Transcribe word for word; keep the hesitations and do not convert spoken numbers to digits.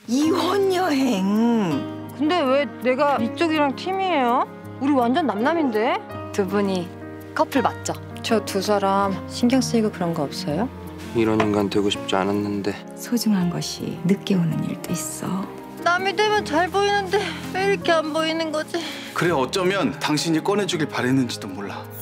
이혼 여행. 근데 왜 내가 이쪽이랑 팀이에요? 우리 완전 남남인데? 두 분이 커플 맞죠? 저 두 사람 신경 쓰이고 그런 거 없어요? 이런 인간 되고 싶지 않았는데. 소중한 것이 늦게 오는 일도 있어. 남이 되면 잘 보이는데 왜 이렇게 안 보이는 거지? 그래 어쩌면 당신이 꺼내주길 바랬는지도 몰라.